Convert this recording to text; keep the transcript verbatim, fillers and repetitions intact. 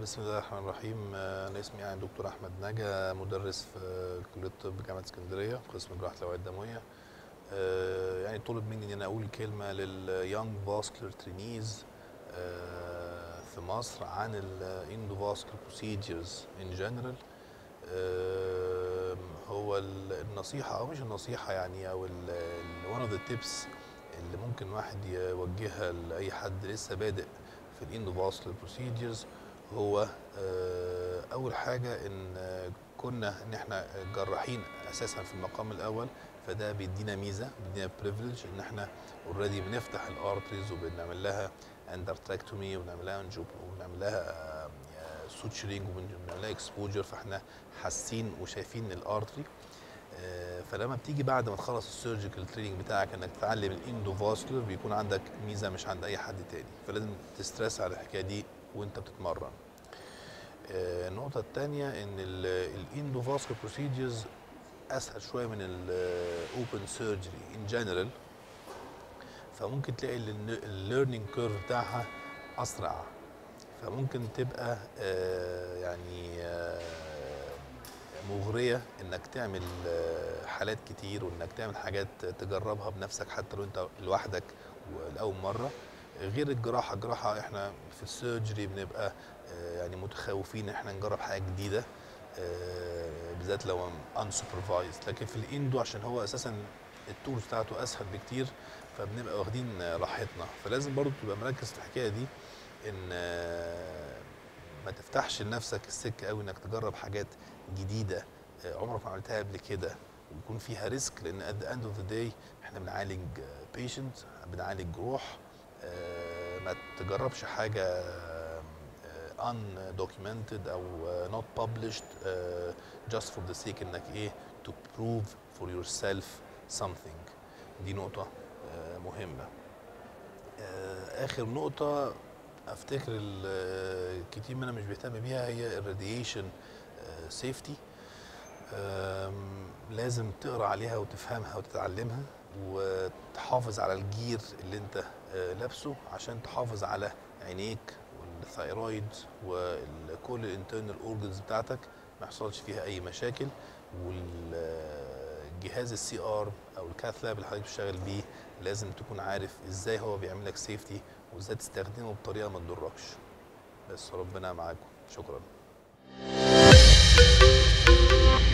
بسم الله الرحمن الرحيم. أنا اسمي يعني دكتور أحمد نجا، مدرس في كلية الطب جامعة اسكندرية قسم جراحة الأوعية الدموية. يعني طلب مني إن أنا أقول كلمة لليونج فاسكولار ترينيز في مصر عن الاندوفاسكولار بروسيجرز ان جنرال. هو النصيحة أو مش النصيحة يعني أو one of the tips اللي ممكن واحد يوجهها لأي حد لسه بادئ في الاندوفاسكولار بروسيجرز هو اول حاجه ان كنا ان احنا جراحين اساسا في المقام الاول، فده بيدينا ميزه، بيدينا بريفليج ان احنا اوريدي بنفتح الارتريز وبنعمل لها اندرتراكتومي وبنعمل لها وبنعمل لها سوتشرينج وبنعمل لها اكسبوجر، فاحنا حاسين وشايفين الارتري. فلما بتيجي بعد ما تخلص السيرجيكال تريننج بتاعك انك تتعلم الاندوفاسكولار بيكون عندك ميزه مش عند اي حد تاني، فلازم تسترس على الحكايه دي وانت بتتمرن. النقطة الثانية ان الاندوفاسكولار بروسيجرز اسهل شوية من الاوبن سيرجري ان جنرال، فممكن تلاقي الليرنينج كيرف بتاعها اسرع، فممكن تبقى يعني مغرية انك تعمل حالات كتير وانك تعمل حاجات تجربها بنفسك حتى لو انت لوحدك لاول مرة، غير الجراحة. الجراحة احنا في السيرجري بنبقى يعني متخوفين ان احنا نجرب حاجة جديدة بالذات لو unsupervised، لكن في الاندو عشان هو اساسا التولز بتاعته اسهل بكتير فبنبقى واخدين راحتنا. فلازم برضو تبقى مركز في الحكاية دي ان ما تفتحش لنفسك السكة قوي انك تجرب حاجات جديدة عمرك ما عملتها قبل كده ويكون فيها ريسك، لان at the end of the day احنا بنعالج بيشنت، بنعالج جروح. ما تجربش حاجة undocumented او not published just for the sake انك ايه to prove for yourself something. دي نقطة مهمة. اخر نقطة افتكر كتير مننا مش بيهتم بيها هي الراديشن سيفتي. لازم تقرا عليها وتفهمها وتتعلمها وتحافظ على الجير اللي انت لابسه عشان تحافظ على عينيك والثايرويد وكل الانترنال اورجنز بتاعتك ما يحصلش فيها اي مشاكل. والجهاز السي ار او الكاث لاب اللي حضرتك بتشتغل بيه لازم تكون عارف ازاي هو بيعمل لك سيفتي وازاي تستخدمه بطريقه ما تضركش. بس ربنا معاكم، شكرا.